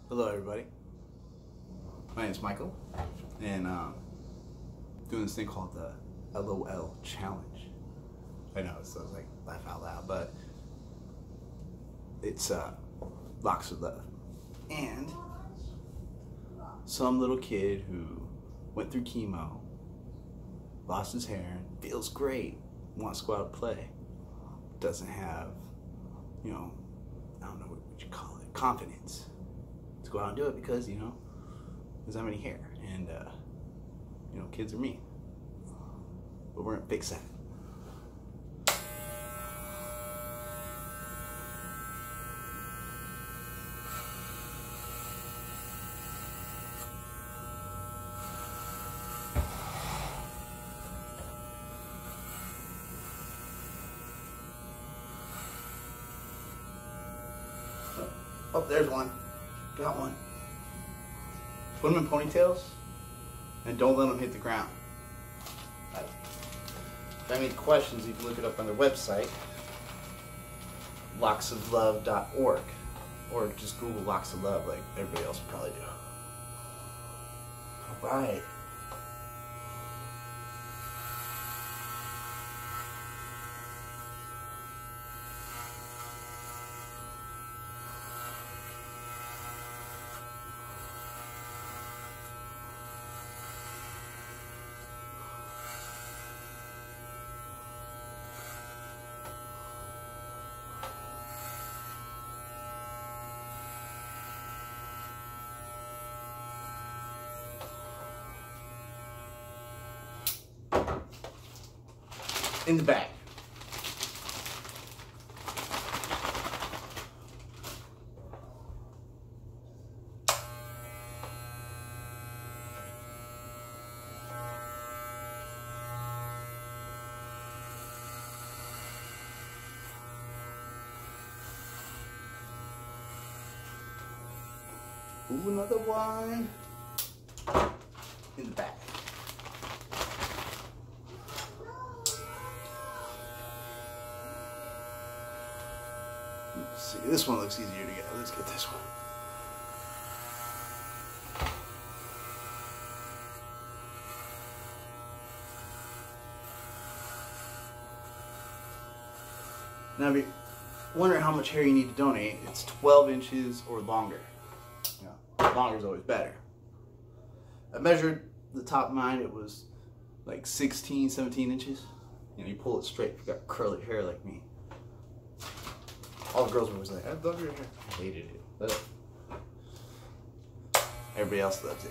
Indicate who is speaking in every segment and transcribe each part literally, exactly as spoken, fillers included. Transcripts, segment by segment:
Speaker 1: Hello everybody, my name is Michael, and um, doing this thing called the L O L Challenge. I know it sounds like laugh out loud, but it's uh, Locks of Love. And some little kid who went through chemo, lost his hair, feels great, wants to go out and play, doesn't have, you know, I don't know what you call it, confidence to go out and do it because, you know, doesn't have any hair, and uh, you know, kids are mean, but we're gonna fix that. Oh, there's one. Got one. Put them in ponytails and don't let them hit the ground. If you have any questions, you can look it up on their website, locks of love dot org, or just Google Locks of Love like everybody else would probably do. All right. In the back. Ooh, another one. In the back. Let's see, this one looks easier to get. Let's get this one. Now, if you're wondering how much hair you need to donate, it's twelve inches or longer. You know, longer is always better. I measured the top of mine, it was like sixteen, seventeen inches. You know, you pull it straight if you got curly hair like me. All the girls were always like, I love your hair. I hated it, but everybody else loves it.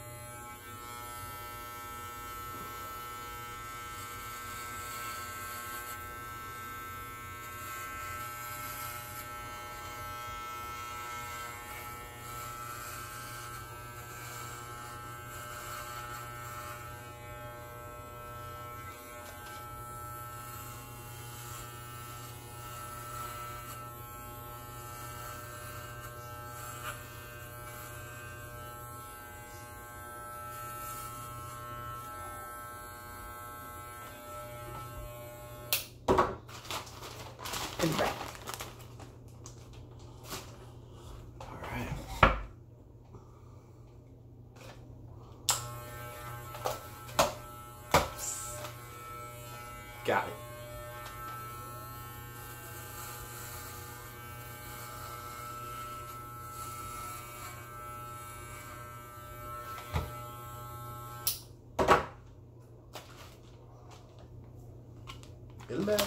Speaker 1: In the back. All right. Got it. In the back.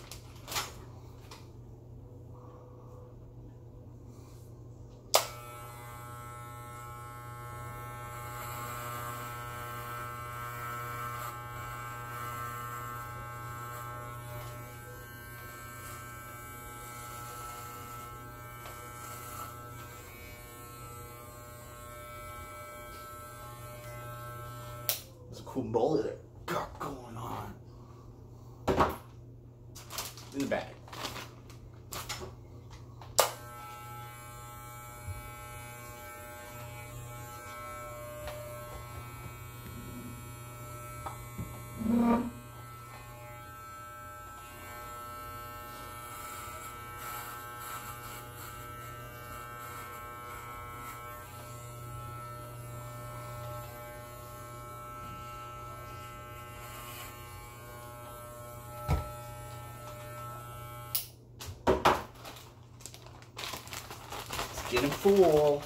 Speaker 1: There's a cool bowl that I got going on. In the bag. Mm-hmm. getting full.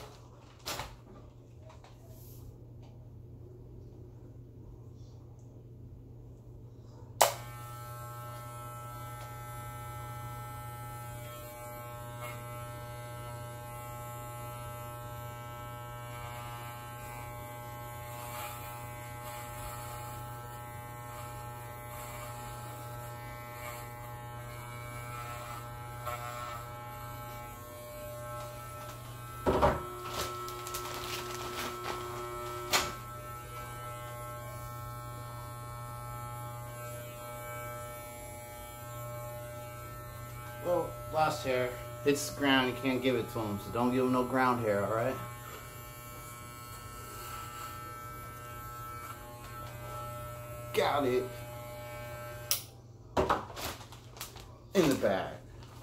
Speaker 1: Well, lost hair. It's ground, you can't give it to him, so don't give him no ground hair, alright? Got it. In the bag.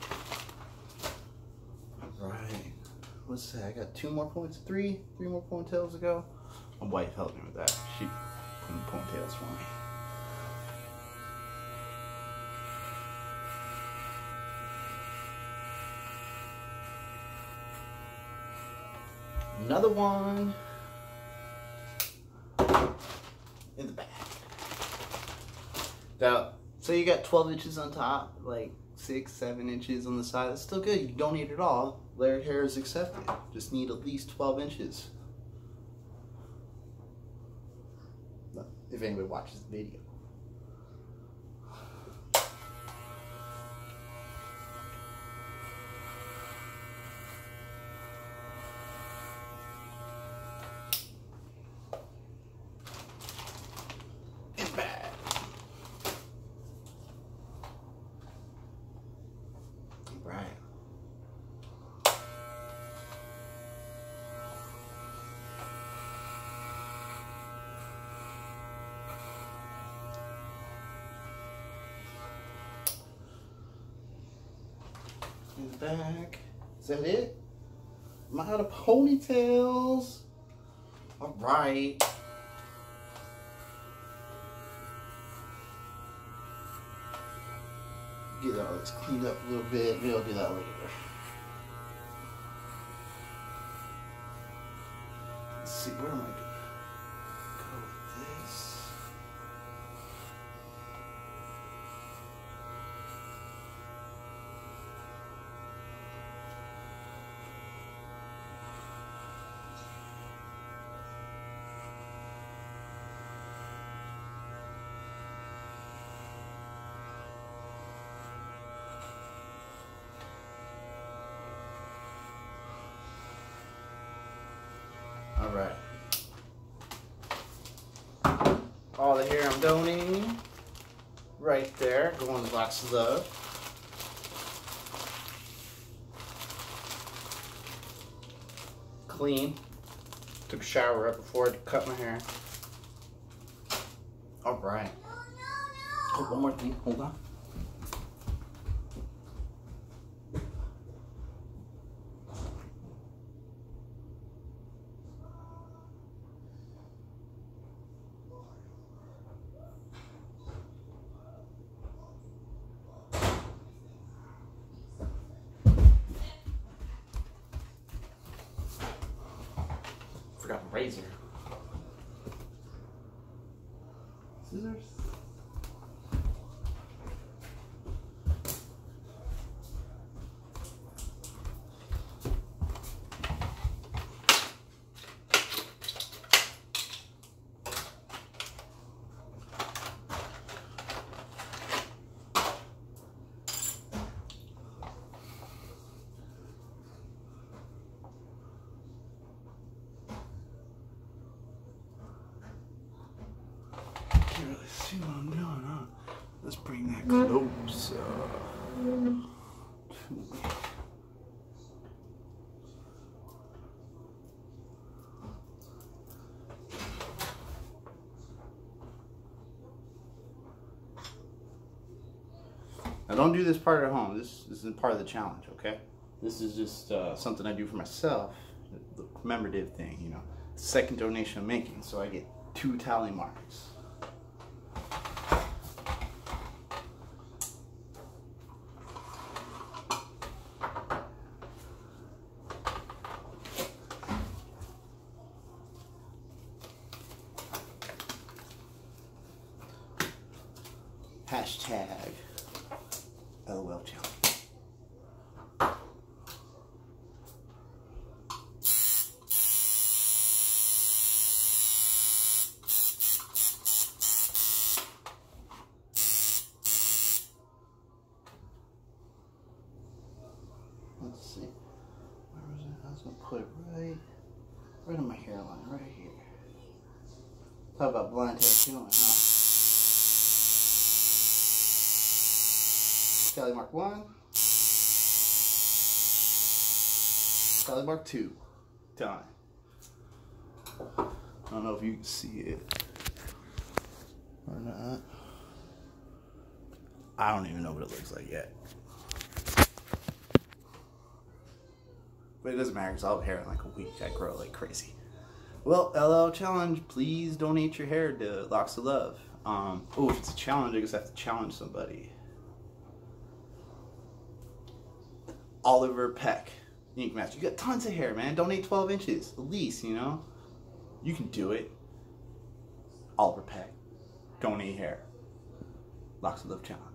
Speaker 1: Alright. What's that? I got two more points, three, three more ponytails to go. My wife helped me with that. She put in ponytails for me. Another one in the back. Now, so you got twelve inches on top, like six, seven inches on the side. That's still good. You don't need it all. Layered hair is accepted. Just need at least twelve inches. If anybody watches the video. In the back. Is that it? Am I out of ponytails? Alright. Get all this cleaned up a little bit. Maybe I'll do that later. Let's see, where am I going? Go with this. All right. All the hair I'm donating, right there, go in the box of love. Clean. Took a shower right before I cut my hair. All right. Oh, one more thing. Hold on. Forgot the razor. Scissors. Can't really see what I'm doing, huh? Let's bring that close uh, to me. Now don't do this part at home. This, this isn't part of the challenge, okay? This is just uh, something I do for myself. The commemorative thing, you know. Second donation I'm making, so I get two tally marks. Hashtag LOL challenge. Let's see. Where was it? I was gonna put it right, right on my hairline, right here. Talk about blind tattooing, huh? Tally mark one. Tally mark two. Done. I don't know if you can see it or not. I don't even know what it looks like yet. But it doesn't matter because I'll have hair in like a week. I grow like crazy. Well, L O L challenge. Please donate your hair to Locks of Love. Um, oh, if it's a challenge, I guess I have to challenge somebody. Oliver Peck. Ink Master. You got tons of hair, man. Donate twelve inches. At least, you know. You can do it. Oliver Peck. Donate hair. Locks of Love challenge.